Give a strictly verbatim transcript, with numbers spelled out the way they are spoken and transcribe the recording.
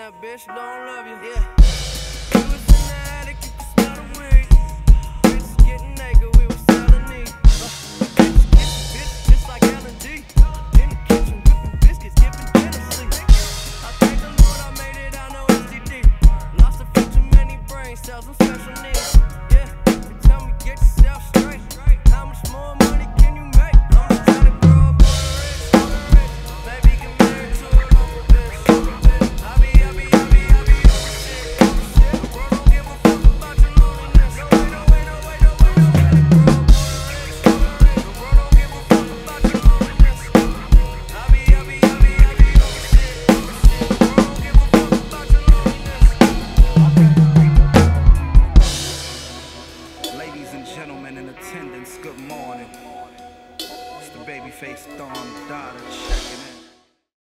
that bitch don't love you. Yeah. We was in the attic, you could smell the weed. Bitches getting naked, we was selling these. Uh, bitches getting bitches just like L and D. In the kitchen whipping biscuits, giving Tennessee. I thank the Lord I made it, I know S T D. Lost a few too many brain cells, I'm special needs. Yeah, you tell me get yourself straight. How much more money can you make? I'm just trying to grow up on the rich. Maybe get married to a local bitch. I be, I be, I be, I be over shit. The world don't give a fuck about your loneliness. No way, no way, no way, no way, no way to grow up on the rich. The world don't give a fuck about your loneliness. I be, I be, I be, I be over shit. The world don't give a fuck about your loneliness. Ladies and gentlemen in attendance, good morning. It's the Babyface Don Dada checking.